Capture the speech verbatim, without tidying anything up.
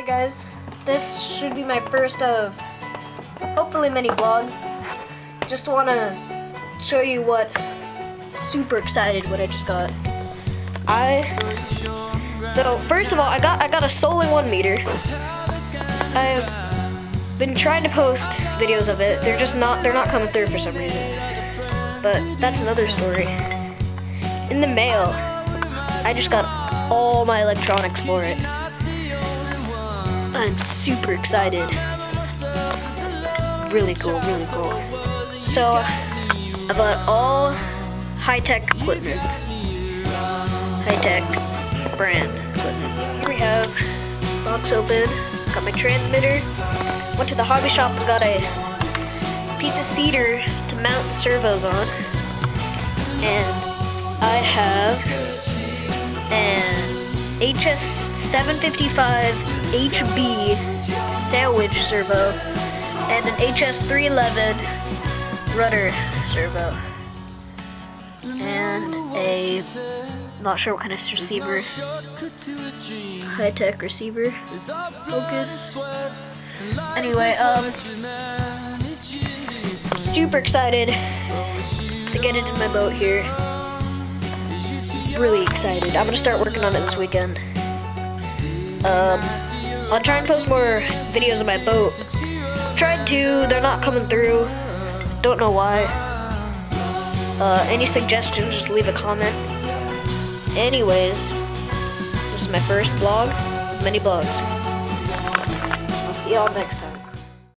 Hey guys, this should be my first of hopefully many vlogs. Just want to show you what, super excited what I just got. I, so first of all, I got I got a Solar One meter. I've been trying to post videos of it. They're just not, they're not coming through for some reason. But that's another story. In the mail, I just got all my electronics for it. I'm super excited. Really cool, really cool. So, I bought all high-tech equipment. High-tech brand equipment. Here we have, box open, got my transmitter. Went to the hobby shop and got a piece of cedar to mount the servos on. And I have an H S seven fifty-five H B sandwich servo and an H S three eleven rudder servo and a, not sure what kind of receiver, high-tech receiver, focus. Anyway, um, I'm super excited to get it in my boat here. Really excited. I'm gonna start working on it this weekend. Um, I'll try and post more videos of my boat. Tried to, they're not coming through. Don't know why. Uh, any suggestions, just leave a comment. Anyways, this is my first vlog, many vlogs. I'll see y'all next time.